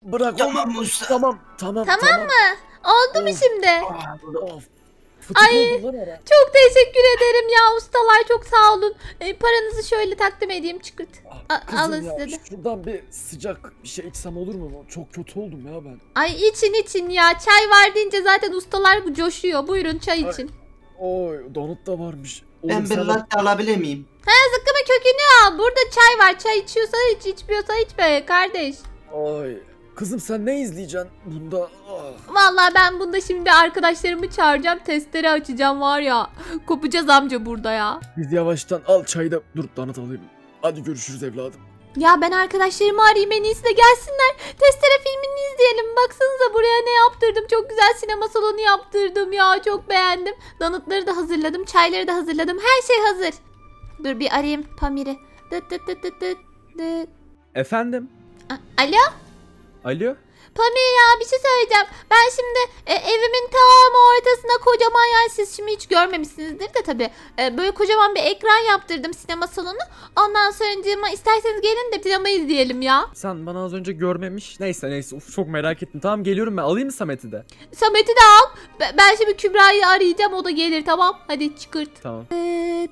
Bırak Tamam onu. usta. Tamam. Tamam mı? Oldu mu Of. şimdi? Of. Fıtık Ay. oldum lan ara. Çok teşekkür ederim ya ustalar, çok sağ olun. Paranızı şöyle takdim edeyim, çıkırt. Kızım Alın ya, size de. şuradan bir sıcak bir şey içsem olur mu? Çok kötü oldum ya ben. Ay için ya, çay var deyince zaten ustalar coşuyor. Buyurun çay Ay. için. Oy donut da varmış. Ben bir sen- latte alabilir miyim? Zıkkımın kökünü al. Burada çay var. Çay içiyorsan iç, içmiyorsan içme kardeş. Ay. Kızım sen ne izleyeceksin bunda? Ah. Vallahi ben bunda şimdi arkadaşlarımı çağıracağım. Testere açacağım var ya. Kopacağız amca burada ya. Biz yavaştan al çayı da dur donut alayım. Hadi görüşürüz evladım. Ya ben arkadaşlarımı arayayım, en iyisi de gelsinler. Testere filmini izleyelim. Baksanıza buraya ne yaptırdım. Çok güzel sinema salonu yaptırdım ya. Çok beğendim. Donutları da hazırladım. Çayları da hazırladım. Her şey hazır. Dur bir arayayım Pamir'i. Dıt dıt dıt dıt dıt dıt. Efendim? Alo? Alo? Pamir ya, bir şey söyleyeceğim. Ben şimdi evimin tam ortasına kocaman, yani siz şimdi hiç görmemişsinizdir de tabii. Böyle kocaman bir ekran yaptırdım, sinema salonu. Ondan sonra isterseniz gelin de sinema izleyelim ya. Sen bana az önce görmemiş. Neyse. Uf, çok merak ettim. Tamam geliyorum ben. Alayım mı Samet'i de? Samet'i de al. Ben şimdi Kübra'yı arayacağım, o da gelir, tamam. Hadi çıkırt. Tamam. Evet.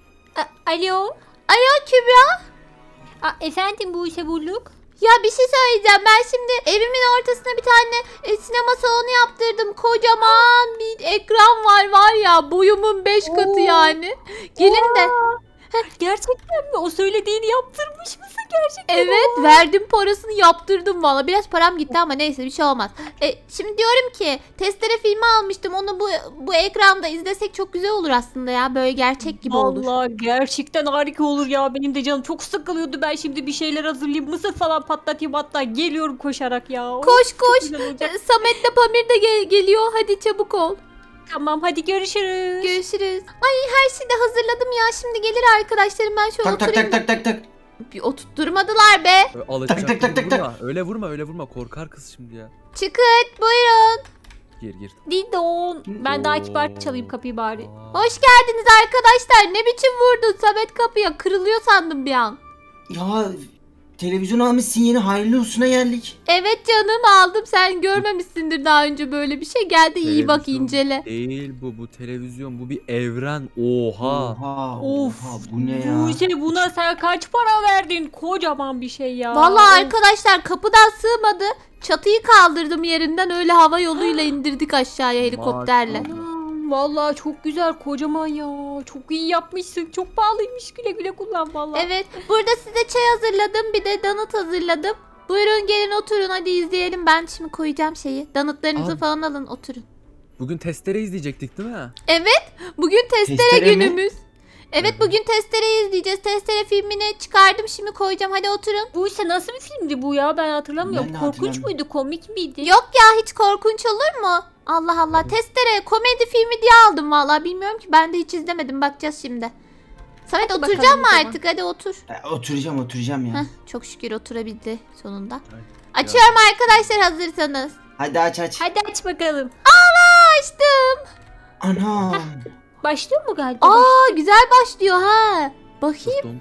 Alo. Alo Kübra. Efendim Buse Bulluk. Ya bir şey söyleyeceğim. Ben şimdi evimin ortasına bir tane sinema salonu yaptırdım. Kocaman bir ekran var ya. Boyumun 5 katı yani. Gelin de. Gerçekten mi? O söylediğini yaptırmış mısın gerçekten? Evet, verdim parasını, yaptırdım valla. Biraz param gitti ama neyse, bir şey olmaz. Şimdi diyorum ki testere filmi almıştım. Onu bu ekranda izlesek çok güzel olur aslında ya. Böyle gerçek gibi olur. Vallahi gerçekten harika olur ya. Benim de canım çok sıkılıyordu. Ben şimdi bir şeyler hazırlayayım. Mısır falan patlatayım, hatta geliyorum koşarak ya. Koş Çok koş. güzel olacak. Samet'le Pamir de geliyor. Hadi çabuk ol. Tamam hadi görüşürüz. Görüşürüz. Ay her şeyi de hazırladım ya. Şimdi gelir arkadaşlarım, ben şöyle Tak tak oturayım. tak tak tak tak. Bir oturtturmadılar be. Alacak. tak, tak, tak, tak. Öyle vurma. Korkar kız şimdi ya. Çıkırt buyurun. Gir. Didon. Ben daha kibar çalayım kapıyı bari. Aa. Hoş geldiniz arkadaşlar. Ne biçim vurdun Samet kapıya? Kırılıyor sandım bir an. Ya televizyon almışsın yeni, hayırlı olsuna geldik. Evet canım, aldım. Sen görmemişsindir daha önce böyle bir şey. Gel de iyi bak, Televizyon incele. Değil bu televizyon, bu bir evren. Oha. Of. Bu ne ya? Buse, buna sen kaç para verdin? Kocaman bir şey ya. Vallahi arkadaşlar, kapıdan sığmadı. Çatıyı kaldırdım yerinden, öyle hava yoluyla indirdik aşağıya helikopterle. Maşallah. Vallahi çok güzel, kocaman ya. Çok iyi yapmışsın. Çok pahalıymış. Güle güle kullan vallahi. Evet, burada size çay hazırladım, bir de donut hazırladım. Buyurun gelin oturun, hadi izleyelim. Ben şimdi koyacağım şeyi. Donutlarınızı Abi. falan alın, oturun. Bugün testere izleyecektik değil mi? Evet, bugün testere Testere mi? günümüz. Evet, bugün testere izleyeceğiz. Testere filmini çıkardım, şimdi koyacağım. Hadi oturun. Buse, nasıl bir filmdi bu ya? Ben hatırlamıyorum. Ben de Korkunç hatırlamıyorum. muydu? Komik miydi? Yok ya, hiç korkunç olur mu? Allah Allah, testere komedi filmi diye aldım vallahi, bilmiyorum ki, ben de hiç izlemedim, bakacağız şimdi. Samet Hadi oturacak bakalım mı o zaman. artık? Hadi otur. Oturacağım ya. Heh, çok şükür oturabildi sonunda. Ay, Açıyorum arkadaşlar, hazırsanız. Hadi aç. Hadi aç bakalım. Açtım. Anam. Başlıyor mu galiba? Aa, güzel başlıyor ha. Bakayım.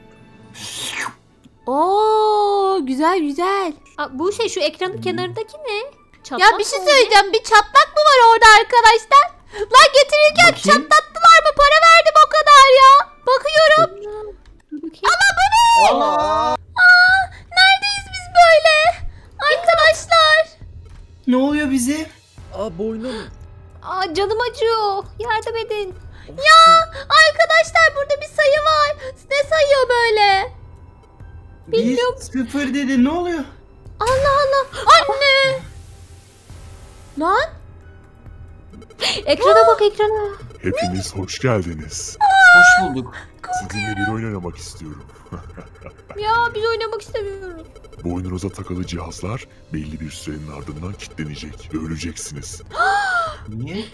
Oo, güzel. Buse, şu ekranın kenarındaki ne? Çatlak Ya bir şey mı söyleyeceğim. Bir çatlak mı var orada arkadaşlar? Lan getirirken Bakayım. çatlattılar mı? Para verdim o kadar ya. Bakıyorum. o? Dur bakayım. Allah. Neredeyiz biz böyle? Arkadaşlar. Ne oluyor bize? Boynum. Canım acıyor. Yardım edin. Arkadaşlar burada bir sayı var. Ne sayıyor böyle? Bilmiyorum. 1-0 dedi, ne oluyor? Allah. Anne. Lan. Ekrana bak, ekrana. Hepiniz hoş geldiniz. Hoş bulduk. Sizinle bir oyun oynamak istiyorum. Ya biz oynamak istemiyoruz. Boynunuza takılı cihazlar belli bir sürenin ardından kilitlenecek ve öleceksiniz. Niye?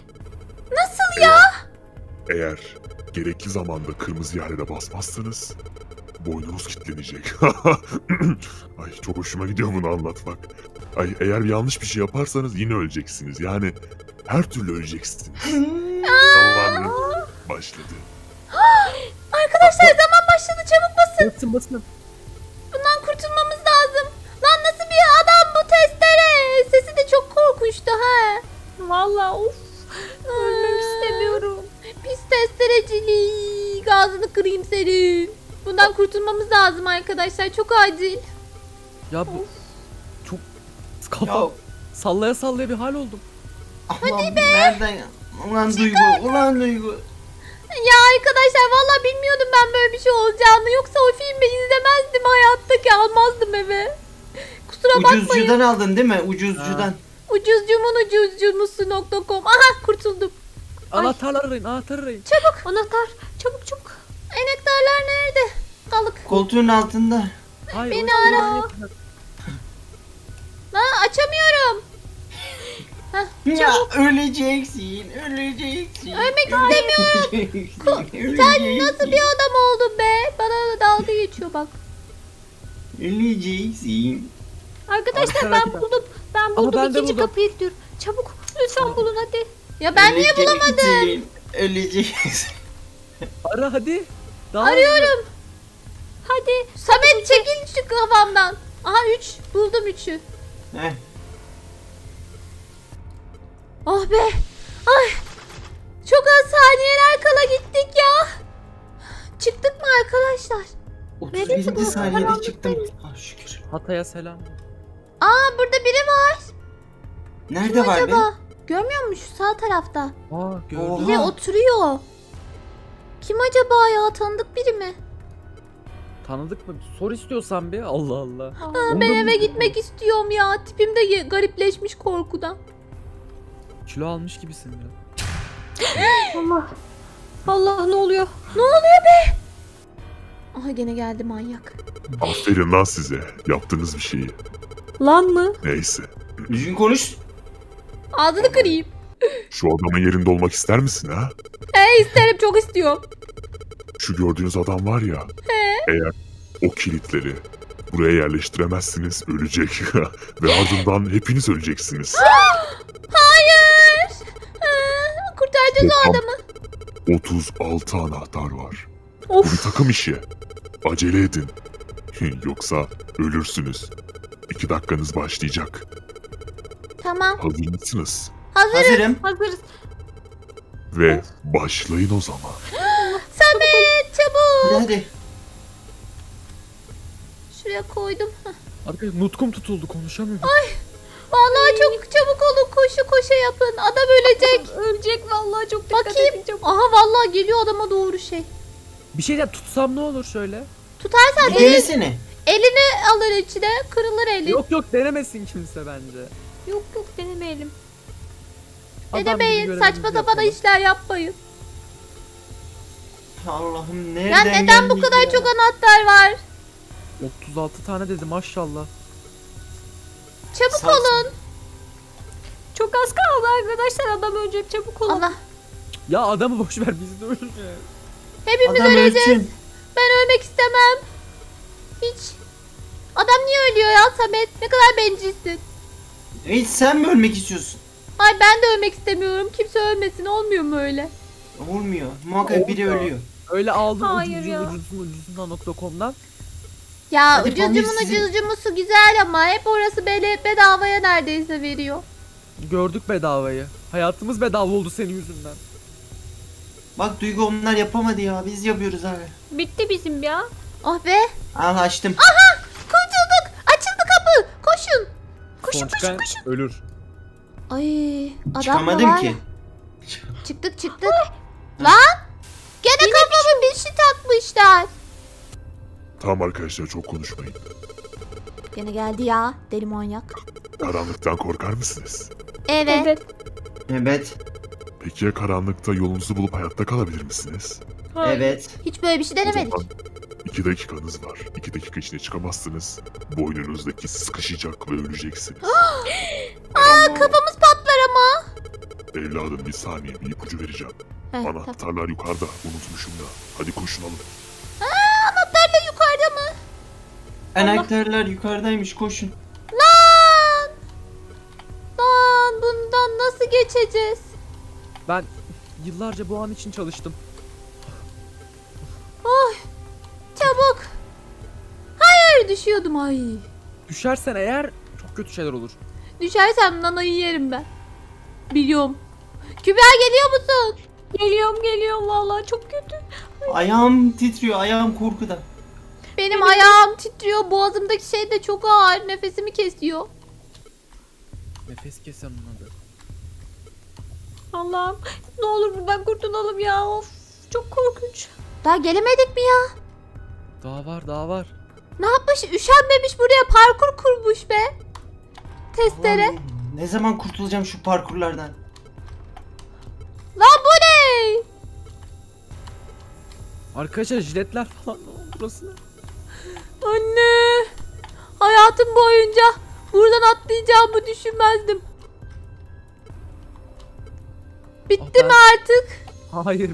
Eğer gerekli zamanda kırmızı yerlere basmazsanız boynunuz kilitlenecek. Ay çok hoşuma gidiyor bunu anlatmak. Ay eğer yanlış bir şey yaparsanız yine öleceksiniz. Yani her türlü öleceksiniz. Zamanı başladı. Arkadaşlar zaman başladı, çabuk basın. Basın. Bundan kurtulmamız lazım. Lan nasıl bir adam bu testere? buradan kurtulmamız lazım arkadaşlar. Çok acil. Ya bu çok kafa Ya sallaya sallaya bir hal oldum. Allah'ım nereden? Ulan Duygu, ulan Duygu. Ya arkadaşlar vallahi bilmiyordum ben böyle bir şey olacağını. Yoksa o filmi izlemezdim hayattaki, almazdım eve. Kusura bakmayın. Ucuzcudan aldın değil mi? Ucuzcudan. Ucuzcumun ucuzcumusu.com. Aha kurtuldum. Anahtarlar arayın, anahtar arayın. Anahtar. Çabuk çabuk. Enektarlar nerede? Kalık. Koltuğun altında. Hayır, Beni o yüzden ara. yapma. Açamıyorum. Ya öleceksin, öleceksin. Ölmek istemiyorum. Sen nasıl bir adam oldun be? Bana da dalga geçiyor bak. Öleceksin. Arkadaşlar Arkadaşlar. ben buldum. Ben buldum. ben de İkinci buldum. kapıyı gidiyorum. Çabuk. Lütfen bulun hadi. Ya ben niye bulamadım? Öleceksin, öleceksin. Ara hadi. Daha Arıyorum. Hadi. Samet çekil şu kafamdan. Aha 3. Buldum 3'ü. Heh. Oh be. Ay. Çok az saniyeler kala gittik ya. Çıktık mı arkadaşlar? 31. saniyede çıktım. Ah şükür. Hatay'a selam. Aa burada biri var. Nerede var be? Acaba? Görmüyor musun şu sağ tarafta? Aa gördüm. Oha. Biri oturuyor. Kim acaba ya? Tanıdık biri mi? Tanıdık mı? Sor istiyorsan bir. Allah Allah. Aa, Onu ben da eve buldum. gitmek istiyorum ya. Tipim de garipleşmiş korkudan. Kilo almış gibisin ya. Allah. Allah ne oluyor? Aha gene geldi manyak. Aferin lan size. Yaptığınız bir şeyi. Lan mı? Neyse. Düzgün konuş. Ağzını kırayım. Şu adamın yerinde olmak ister misin ha? İsterim, çok istiyorum. Şu gördüğünüz adam var ya. Eğer o kilitleri buraya yerleştiremezsiniz ölecek. Ve ardından hepiniz öleceksiniz. Hayır. Kurtaracağız o Toplam adamı. 36 anahtar var. Bu Of. bir takım işi. Acele edin. Yoksa ölürsünüz. 2 dakikanız başlayacak. Tamam. Hazır mısınız? Hazırım. Hazırız. Ve başlayın o zaman. Samet çabuk. Hadi hadi. Şuraya koydum. Hah. Arkadaşlar nutkum tutuldu, konuşamıyorum. Vallahi çok çabuk olun, koşu koşa yapın. Adam ölecek. Ölecek vallahi, çok dikkat Bakayım. edin çabuk. Aha vallahi geliyor adama doğru şey. Bir şey diyeceğim, tutsam ne olur şöyle? Tutarsan Bir denesene. elini alır içine, kırılır eli. Yok yok, denemesin kimse bence. Yok yok denemeyelim. Adam Denemeyin, gibi görevimizi saçma sapan yapalım. işler yapmayın. Allah'ım Ya nereden neden bu geldik kadar ya? çok anahtar var? 36 tane dedi maşallah. Çabuk Sağ ol. olun. Çok az kaldı arkadaşlar, adam ölecek, çabuk olun. Allah. Ya adamı boş ver, biz de öleceğiz. Hepimiz Adam öleceğiz. ölsün. Ben ölmek istemem. Hiç. Adam niye ölüyor ya Samet? Ne kadar bencilsin. Hiç sen mi ölmek istiyorsun? Ay ben de ölmek istemiyorum. Kimse ölmesin. Olmuyor mu öyle? Olmuyor. Muhakkak biri Olmuyor. ölüyor. Öyle aldım Hayır ya. ucuzundan.com'dan. Ya Hadi Pamir, ucuzcumun sizin- ucuzcumusu güzel ama hep orası bedavaya neredeyse veriyor. Gördük bedavayı. Hayatımız bedava oldu senin yüzünden. Bak Duygu onlar yapamadı ya. Biz yapıyoruz abi. Bitti bizim ya. Oh be. Al açtım. Kurtulduk. Açıldı kapı. Koşun. Son çıkan ölür. Ay adam da Çıkamadım var ki. ya. Çıktık. Lan. Gene kafamı bir şey takmışlar. Tamam arkadaşlar, çok konuşmayın. Gene geldi ya deli manyak. Karanlıktan korkar mısınız? Evet. Evet. Peki ya karanlıkta yolunuzu bulup hayatta kalabilir misiniz? Evet. Hiç böyle bir şey O denemedik. zaman 2 dakikanız var. 2 dakika içinde çıkamazsınız. Boynunuzdaki sıkışacak ve öleceksiniz. Kafamız patlar ama. Evladım bir saniye, bir ipucu vereceğim. Heh, tamam. Anahtarlar yukarıda. Unutmuşum da. Hadi koşun alın. Anahtarla yukarıda mı? Anahtarlar yukarıdaymış, koşun. Lan bundan nasıl geçeceğiz? Ben yıllarca bu an için çalıştım. Çabuk. Hayır düşüyordum ay. Düşersen eğer çok kötü şeyler olur. Düşersem nanayı yerim ben. Biliyorum. Kübra geliyor musun? Geliyorum vallahi, çok kötü. Ayağım titriyor, ayağım korkudan. benim ayağım titriyor. Boğazımdaki şey de çok ağır. Nefesimi kesiyor. Nefes kesen onun adı. Allah'ım ne olur buradan kurtulalım ya. Of çok korkunç. Daha gelemedik mi ya? Daha var. Ne yapmış? Üşenmemiş, buraya parkur kurmuş be. Testere. Allah'ım, ne zaman kurtulacağım şu parkurlardan? Lan bu ne? Arkadaşlar jiletler falan. Burası ne? Anne. Hayatım boyunca buradan atlayacağımı düşünmezdim. Bitti mi artık? Hayır.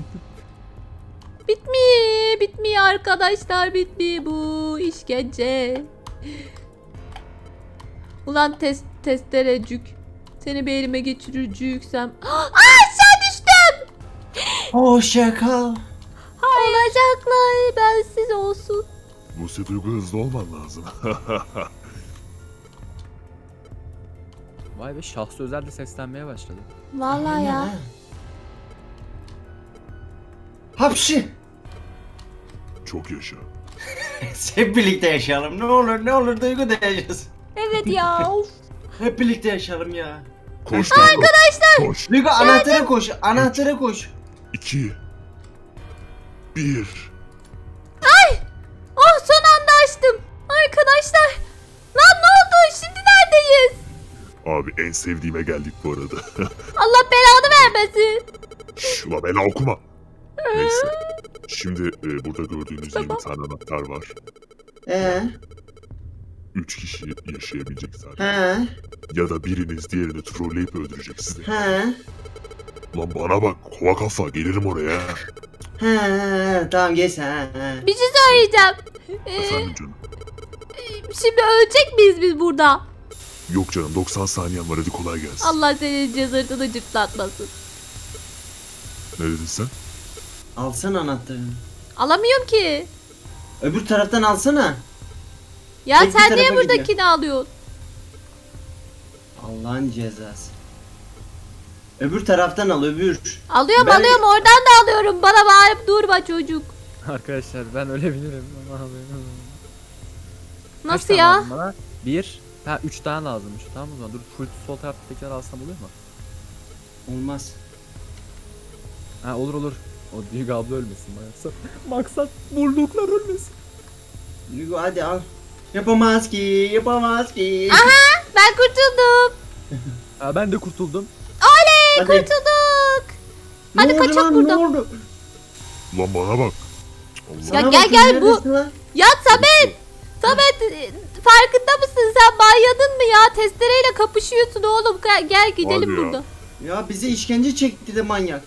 Bitmiyor arkadaşlar, bitmiyor bu işkence. Ulan testerecük. Seni bir elime geçireceksem. Aşağı düştüm. Hoşça kal. Olacaklar bensiz olsun. Buse Duygu hızlı olman lazım. Vay be, şahsı özel de seslenmeye başladı. Vallahi Aynen ya. ha. Hapşi. Çok yaşa. Hep birlikte yaşayalım. Ne olur Duygu da yaşasın. Evet ya of. Hep birlikte yaşayalım ya. Koş arkadaşlar. Koş. Duygu anahtara koş. Anahtara koş. 2 1 Oh, son anda açtım. Arkadaşlar. Lan ne oldu? Şimdi neredeyiz? Abi en sevdiğime geldik bu arada. Allah belanı vermesin. Şş, ula bela okuma. Neyse. Şimdi burada gördüğünüz 20 tane anahtar var. 3 kişi yaşayabilecek zaten. Ya da biriniz diğerini trolleyip öldürecek sizi. Lan bana bak, kova kafa, gelirim oraya. Tamam geç sen. Bir şey söyleyeceğim. Efendim canım. Şimdi ölecek miyiz biz burada? Yok canım, 90 saniyen var, hadi kolay gelsin. Allah senin cızırtını cırtlatmasın. Ne dedin sen? Alsana anahtarını. Alamıyorum ki. Öbür taraftan alsana. Ya Tek bir sen niye tarafa gidiyor. buradakini alıyorsun? Allah'ın cezası. Öbür taraftan al öbür. Alıyorum Ben- alıyorum, oradan da alıyorum. Bana bağırıp durma çocuk. Arkadaşlar ben ölebilirim. Nasıl ya? 3 tane lazımmış. Tamam o zaman. Dur, full sol tarafta tekrar alsam oluyor mu? Olmaz. Ha, olur. O Duygu abla ölmesin maksat. Maksat burluklar ölmesin. Duygu hadi al. Yapamaz ki. Ben kurtuldum. Ha, ben de kurtuldum. Hadi. Kurtulduk. Ne Hadi oldu kaçak lan, buradan. Ne oldu? Lan bana bak. Allah. Ya Sana gel, bakıyorum, gel, bu- neredesin lan? Ya Samet. Farkında mısın sen? Manyadın mı ya? Testereyle kapışıyorsun oğlum. Gel gidelim Hadi ya. buradan. Ya bize işkence çekti de manyak.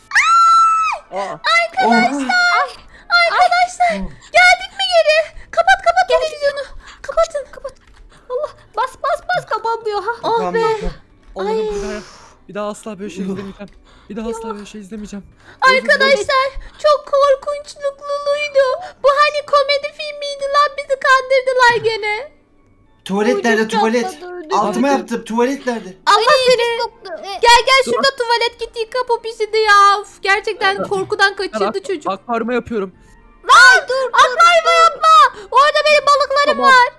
Arkadaşlar geldik mi geri? Kapat televizyonu. Kapat. Allah bas kapanmıyor ha. Oh be. Allah'ım, bir daha asla böyle şey izlemeyeceğim. Bir daha asla böyle şey izlemeyeceğim. Arkadaşlar çok korkunçlukluydu. Bu hani komedi filmiydi lan, bizi kandırdılar gene. Tuvalet nerede tuvalet? Tatlı, Altıma Abi- yaptım tuvalet nerede? Allah seni. Gel şurada tuvalet, git yıka popisini ya. Uf, gerçekten korkudan kaçırdı çocuk. Akvaryuma yapıyorum. Akvaryuma yapma. Orada benim balıklarım Tamam. var.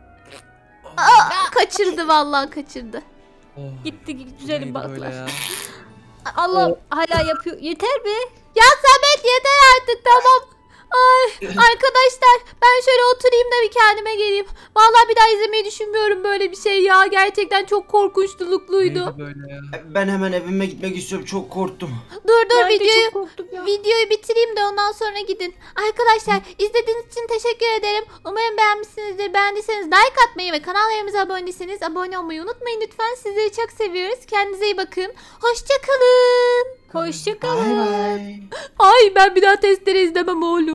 Kaçırdı vallahi, kaçırdı. Oh, Gitti bu güzelim neydi balıklar. böyle ya? Allah hala yapıyor. Yeter be. Ya Samet yeter artık, tamam. Ay arkadaşlar, ben şöyle oturayım da bir kendime geleyim. Vallahi bir daha izlemeyi düşünmüyorum böyle bir şey ya. Gerçekten çok korkunçlukluydu. Neydi böyle ya? Ben hemen evime gitmek istiyorum, çok korktum. Dur Ben de videoyu çok korktum ya. videoyu bitireyim de ondan sonra gidin. Arkadaşlar izlediğiniz için teşekkür ederim. Umarım beğenmişsinizdir. Beğendiyseniz like atmayı ve kanallarımıza abone değilseniz abone olmayı unutmayın lütfen. Sizleri çok seviyoruz. Kendinize iyi bakın. Hoşçakalın. Hoşçakalın. Bay bay. Ay ben bir daha testere izlemem oğlum.